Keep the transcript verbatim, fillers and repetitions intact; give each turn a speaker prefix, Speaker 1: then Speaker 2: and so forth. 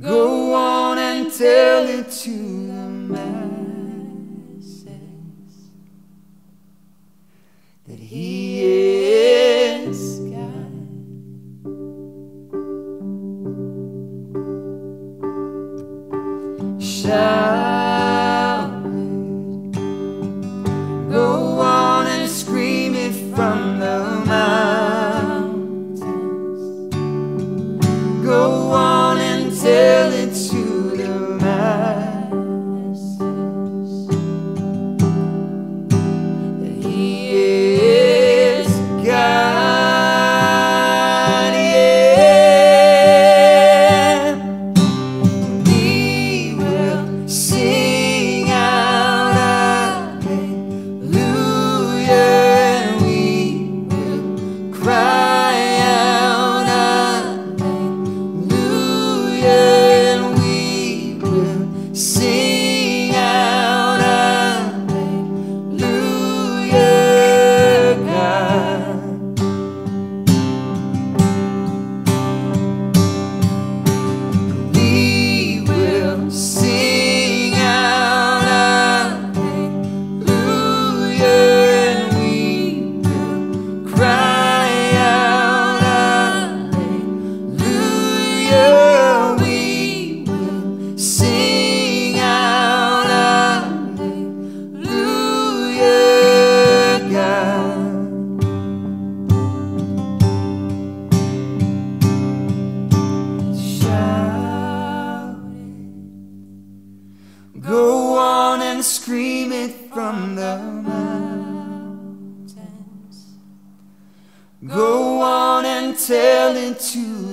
Speaker 1: Go on and tell it to the masses that He is God. Shout it. Go on and scream it from the mountains. Go on and tell it to the masses that He is God, yeah. We will sing out hallelujah, and we will cry out hallelujah, and we will sing out hallelujah, God. We will sing out hallelujah, and we will cry out hallelujah. We will sing out hallelujah, God. Shout it. Go on and scream it from the mountains. Go on and tell it to